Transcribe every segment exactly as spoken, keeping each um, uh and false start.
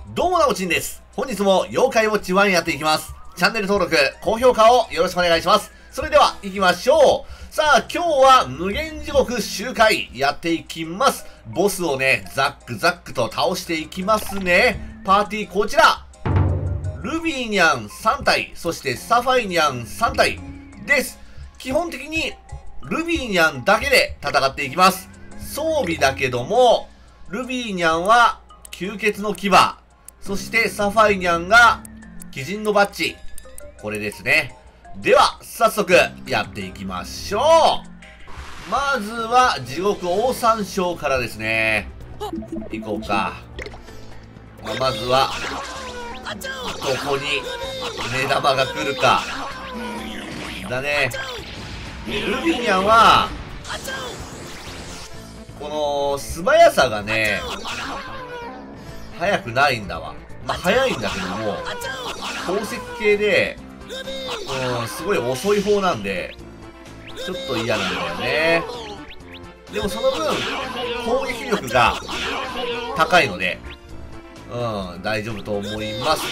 どうもなおちんです。本日も妖怪ウォッチワンやっていきます。チャンネル登録、高評価をよろしくお願いします。それでは行きましょう。さあ今日は無限地獄周回やっていきます。ボスをね、ザックザックと倒していきますね。パーティーこちら。ルビーニャンさん体、そしてサファイニャンさん体です。基本的にルビーニャンだけで戦っていきます。装備だけども、ルビーニャンは吸血の牙、そしてサファイニャンが鬼人のバッジ。これですね。では、早速やっていきましょう。まずは地獄オオサンショウからですね。行こうか。まあ、まずは、どこに目玉が来るか。だね。ルビーニャンは、この素早さがね、速くないんだわ。まあ、速いんだけども、宝石系で、うん、すごい遅い方なんで、ちょっと嫌なんだよね。でもその分、攻撃力が高いので、うん、大丈夫と思います。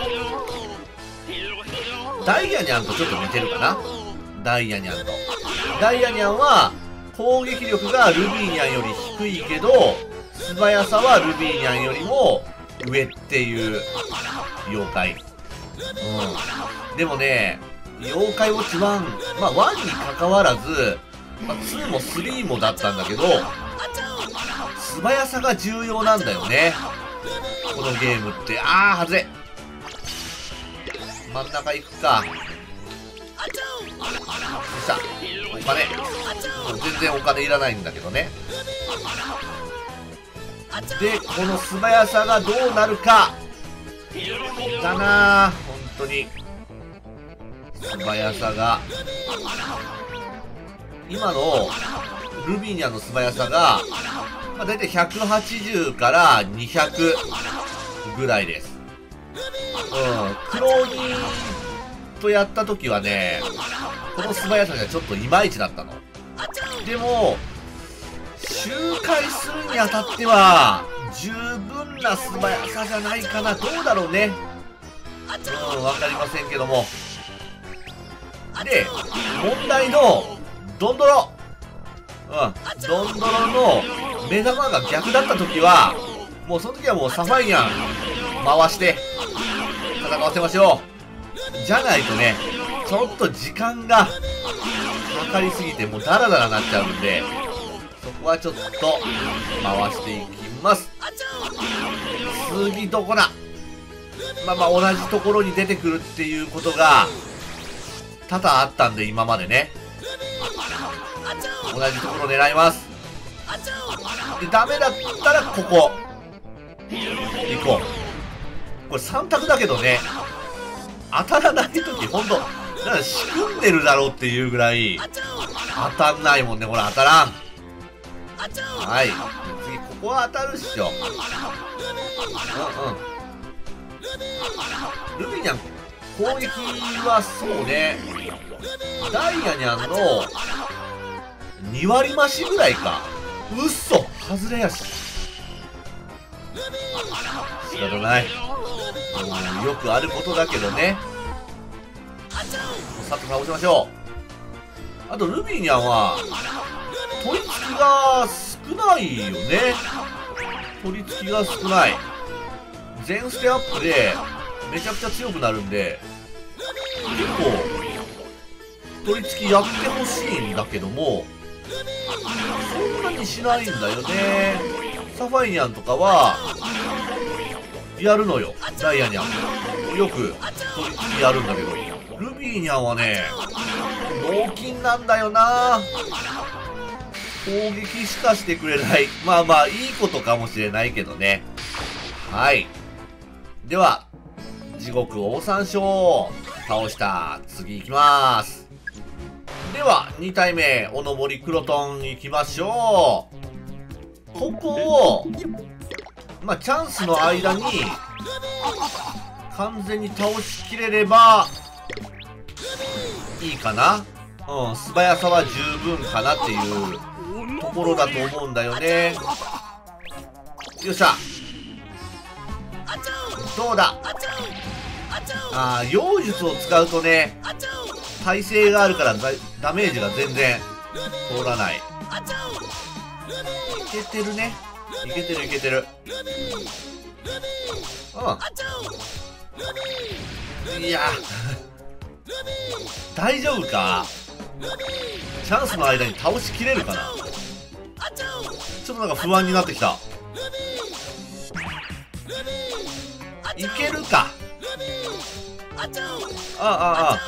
ダイヤニャンとちょっと似てるかな。ダイヤニャンと。ダイヤニャンは、攻撃力がルビーニャンより低いけど、素早さはルビーニャンよりも上っていう妖怪。うん。でもね、妖怪ウォッチワン、まあワンに関わらず、まあ、ツーもスリーもだったんだけど、素早さが重要なんだよね。このゲームって。あー、外れ。真ん中行くか。そした。お金。もう全然お金いらないんだけどね。で、この素早さがどうなるか。だなぁ、本当に。素早さが。今のルビーニャンの素早さが、まあ、だいたいひゃくはちじゅうからにひゃくぐらいです。うん。クローニーとやった時はね、この素早さがちょっといまいちだったの。でも、周回するにあたっては、十分な素早さじゃないかな。どうだろうね。うん、わかりませんけども。で、問題の、ドンドロ。うん、ドンドロの目玉が逆だった時は、もうその時はもうサファイニャン回して戦わせましょう。じゃないとね、ちょっと時間がかかりすぎてもうダラダラなっちゃうんで、そこはちょっと回していきます。次どこだ。まあまあ同じところに出てくるっていうことが多々あったんで、今までね。同じところ狙います。で、ダメだったらここ行こう。これさん択だけどね、当たらないときほんとなんか仕組んでるだろうっていうぐらい当たんないもんね。これ当たらん。はい、次ここは当たるっしょ。うんうん。ルビーニャン攻撃はそうね、ダイヤニャンのに割増しぐらいか。うっそ、外れやし。仕方ない。うん、よくあることだけどね。さっと倒しましょう。あとルビーニャンは取り付きが少ないよね。取り付きが少ない。全ステアップでめちゃくちゃ強くなるんで、結構取り付きやってほしいんだけども、そんなにしないんだよね。サファイニャンとかはやるのよ。ダイヤニャンよく取り付きやるんだけど、ルビーニャンはね、脳筋なんだよな。攻撃しかしてくれない。まあまあいいことかもしれないけどね。はい。では地獄オオサンショウ倒した。次行きます。ではに体目おのぼりクロトン行きましょう。ここをまあチャンスの間に完全に倒しきれればいいかな。うん、素早さは十分かなっていうところだと思うんだよね。よっしゃ。 どうだ。ああ、妖術を使うとね、耐性があるからダダメージが全然通らない。いけてるね。いけてるいけてる。うん。いや大丈夫か。チャンスの間に倒しきれるかな。ちょっとなんか不安になってきた。いけるか。ああああ、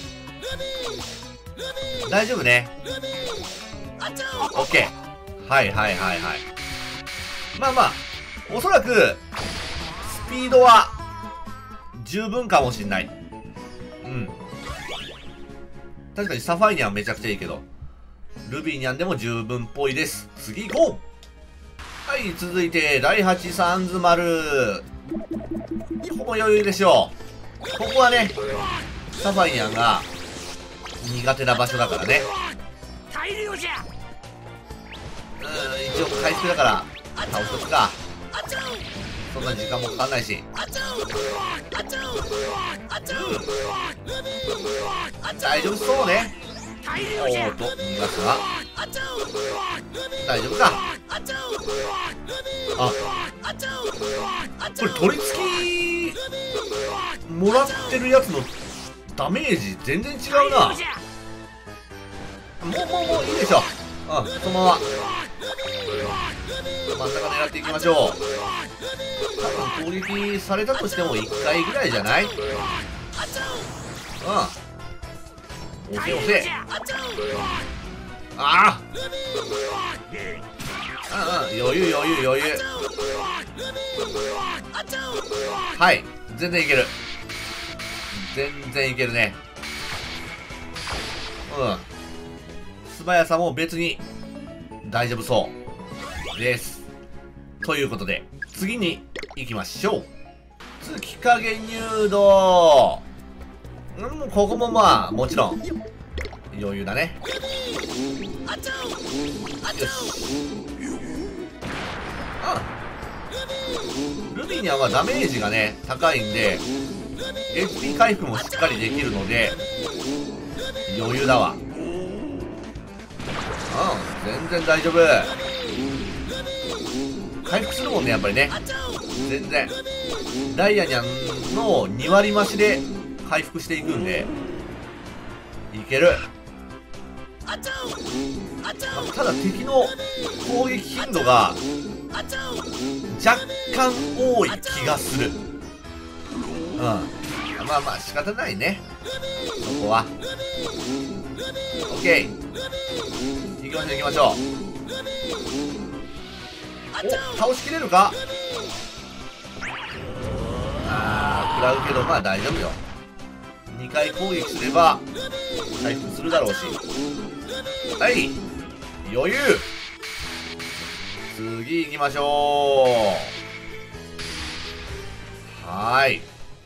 大丈夫ね。オッケー。はいはいはいはい。まあまあ、おそらくスピードは十分かもしんない。うん。確かにサファイニャンめちゃくちゃいいけど、ルビーニャンでも十分っぽいです。次行こう。はい、続いてだいはちサンズ丸。ほぼ余裕でしょう。ここはね、サファイニャンが苦手な場所だからね。うん、一応回復だから倒しとくか。そんな時間もかかんないし。うん、大丈夫そうね。おーっと逃がすが大丈夫か。あ、これ取り付きもらってるやつのダメージ全然違うな。もうもうもういいでしょ。うん、そのまま真ん中狙っていきましょう。多分攻撃されたとしてもいっかいぐらいじゃない？うん、押せ押せ。ああ、うんうん、余裕余裕余裕。はい、全然いける。全然いけるね。うん、素早さも別に大丈夫そうですということで、次に行きましょう。月影入道。うん、ここもまあもちろん余裕だね。よし。あ、ルビーニャンはダメージがね高いんで エイチピー 回復もしっかりできるので余裕だわ。うん、全然大丈夫。回復するもんね、やっぱりね。全然ダイヤニャンのに割増しで回復していくんでいける。まあ、ただ敵の攻撃頻度が若干多い気がする。うん、まあまあ仕方ないね、そこは。 OK、 行きましょう行きましょう。お、倒しきれるか。あー、食らうけどまあ大丈夫よ。にかい攻撃すれば回復するだろうし。はい、余裕。次行きましょう。はーい、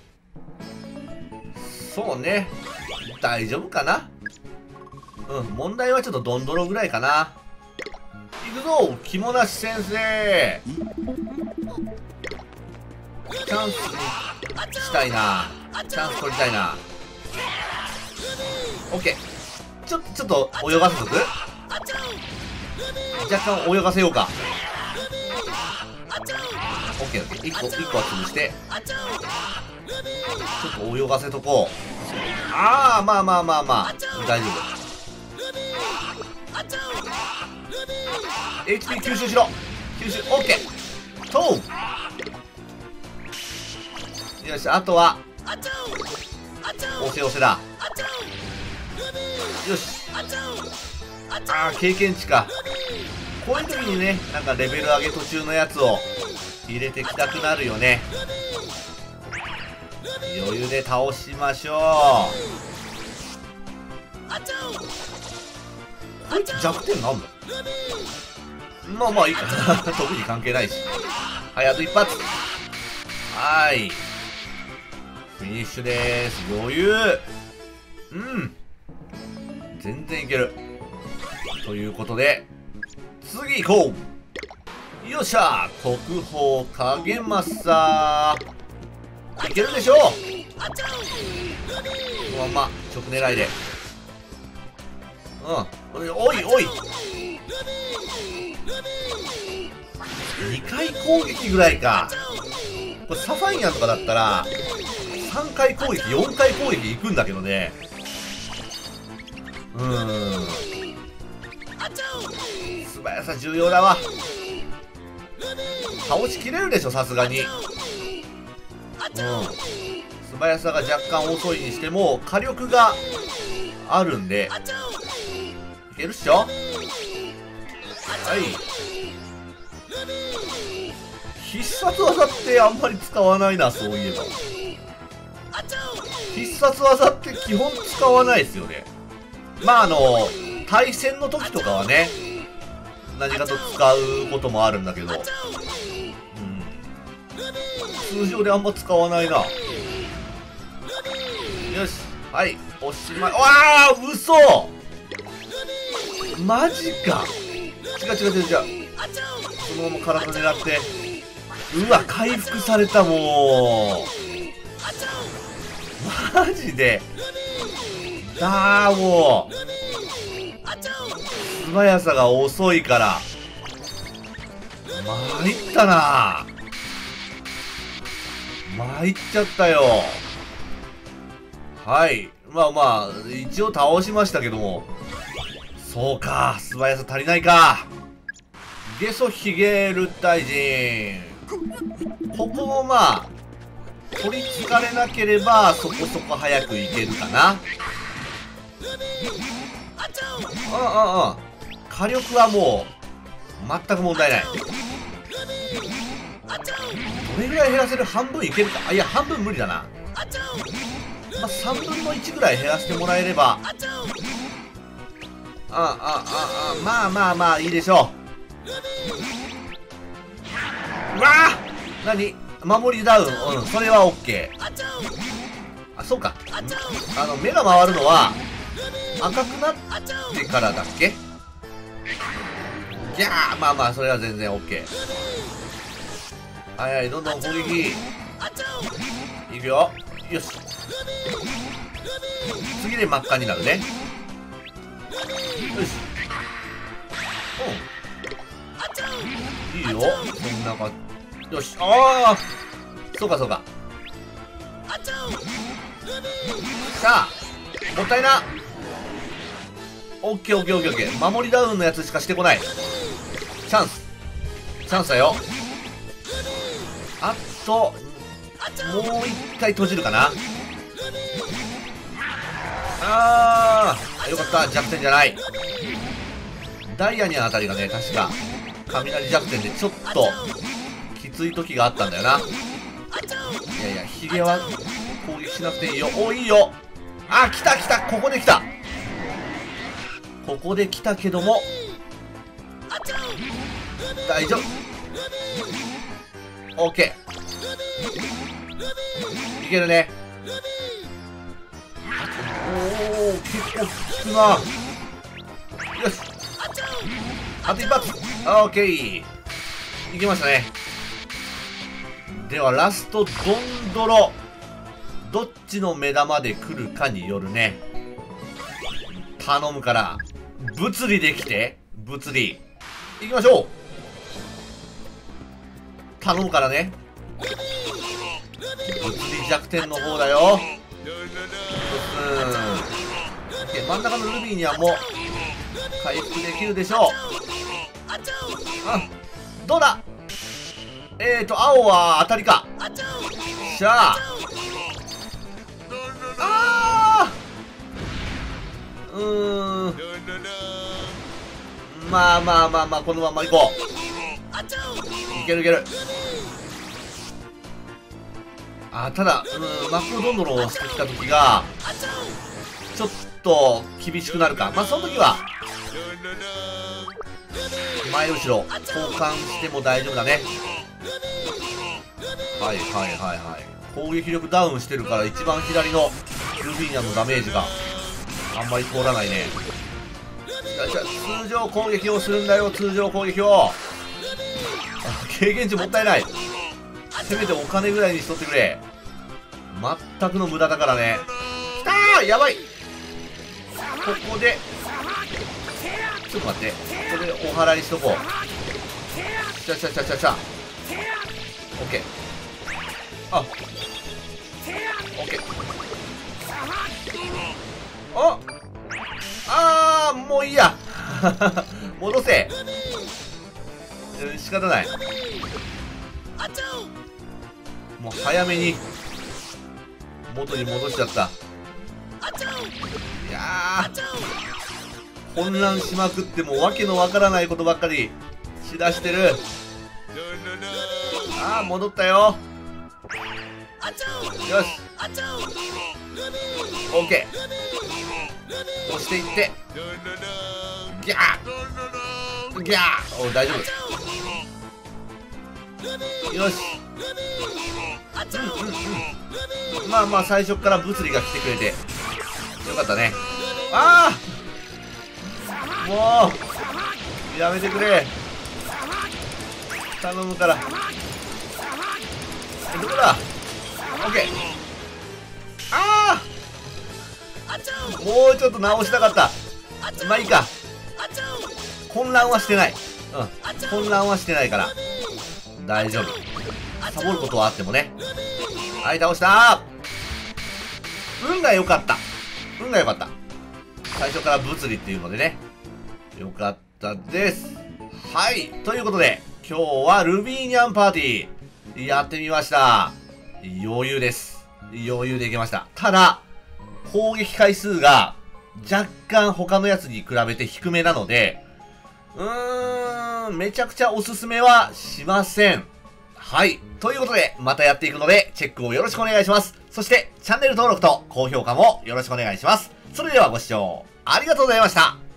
そうね、大丈夫かな。うん、問題はちょっとドンドロぐらいかな。行くぞ、肝なし先生。チャンスにしたいな。チャンス取りたいな。オッケー。ちょっとちょっと泳がせとく。若干泳がせようか。オッケーオッケー。一個一個は潰してちょっと泳がせとこう。ああ、まあまあまあまあ大丈夫。エイチピー 吸収しろ。吸収 OK。 トウ。よし、あとは押せ押せだ。よし。ああ、経験値か。こういう時にね、なんかレベル上げ途中のやつを入れてきたくなるよね。余裕で倒しましょう。こいつ弱点なんだ。まあまあいいかな。特に関係ないし。はい、あと一発。はーい、フィニッシュでーす。余裕。うん、全然いける。ということで次行こう。よっしゃ、特報影正。 いけるでしょう。このまま直狙いで。うん。おいおい。にかい攻撃ぐらいか。これサファイアとかだったらさんかい攻撃、よんかい攻撃いくんだけどね。うーん。素早さ重要だわ。倒しきれるでしょ、さすがに。うん。素早さが若干遅いにしても火力があるんでいけるっしょ。はい。必殺技ってあんまり使わないな、そういえば。必殺技って基本使わないですよね。まああの対戦の時とかはね、何かと使うこともあるんだけど、うん、通常であんま使わないな。よし、はい、おしまい。わあ、嘘、マジか。違う違う違う違う、そのまま体狙って。うわ、回復された。もうマジでだー、もう素早さが遅いから参ったな。参っちゃったよ。はい、まあまあ一応倒しましたけども、そうか、素早さ足りないか。ゲソヒゲル大臣、ここもまあ取りつかれなければそこそこ早くいけるかな。うんうんうん、火力はもう全く問題ない。どれぐらい減らせる？半分いけるか。あ、いや半分無理だな。まあ、さんぶんのいちぐらい減らしてもらえれば、あああああ、まあまあまあいいでしょう。うわあ、何守りダウン、うん、それは OK。 あ、そうか、あの目が回るのは赤くなってからだっけ。いやー、まあまあそれは全然 OK。 はいはい、どんどん攻撃いくよ。よし、次で真っ赤になるね。よし、うん、いいよ、そんなか。よし、ああ、そうかそうか。さあ、もったいな。オッケーオッケーオッケーオッケー。守りダウンのやつしかしてこない。チャンスチャンスだよ。あともう一回閉じるかな。あー、よかった、弱点じゃない。ダイヤニャンあたりがね、確か雷弱点でちょっときつい時があったんだよな。いやいや、ヒゲは攻撃しなくていいよ。お、いいよ。あ、来た来た、ここで来た、ここで来たけども大丈夫。 OK、 いけるね。おお、結構効くな。よし、あと一発。 OK、 いきましたね。ではラストドンドロ、どっちの目玉で来るかによるね。頼むから物理できて、物理いきましょう。頼むからね。物理弱点の方だよ。うん、真ん中のルビーにはもう回復できるでしょう。あ、どうだ。えーと青は当たりか。しゃあ、あー、うーん、まあまあまあまあ、このままいこう。いけるいける。あ、ただ、うん、マクロドンドロをしてきた時がちょっと厳しくなるか。まあその時は前後ろ交換しても大丈夫だね。はいはいはいはい。攻撃力ダウンしてるから一番左のルビーニャのダメージがあんまり通らないね。じゃあじゃあ通常攻撃をするんだよ、通常攻撃を。経験値もったいない。せめてお金ぐらいにしとってくれ。 全くの無駄だからね。きたー、やばい。ここでちょっと待って、ここでお祓いしとこう。しゃしゃしゃしゃしゃ。オッケー。あ、オッケー。ああー、もういいや。戻せ。うん、仕方ない。もう早めに元に戻しちゃった。いやー、混乱しまくってもうわけのわからないことばっかりしだしてる。あー、戻ったよ。よし、オッケー。押していってギャーギャー。お、大丈夫。よし、うんうんうん。まあまあ最初から物理が来てくれてよかったね。ああ、もうやめてくれ、頼むから。どこだ。オッケー。ああ、もうちょっと直したかった。まあいいか。混乱はしてない。うん、混乱はしてないから大丈夫。サボることはあってもね。はい、倒したー。運が良かった。運が良かった。最初から物理っていうのでね、良かったです。はい、ということで今日はルビーニャンパーティーやってみました。余裕です。余裕でいけました。ただ攻撃回数が若干他のやつに比べて低めなので、うーん、めちゃくちゃおすすめはしません。はい。ということで、またやっていくので、チェックをよろしくお願いします。そして、チャンネル登録と高評価もよろしくお願いします。それではご視聴ありがとうございました。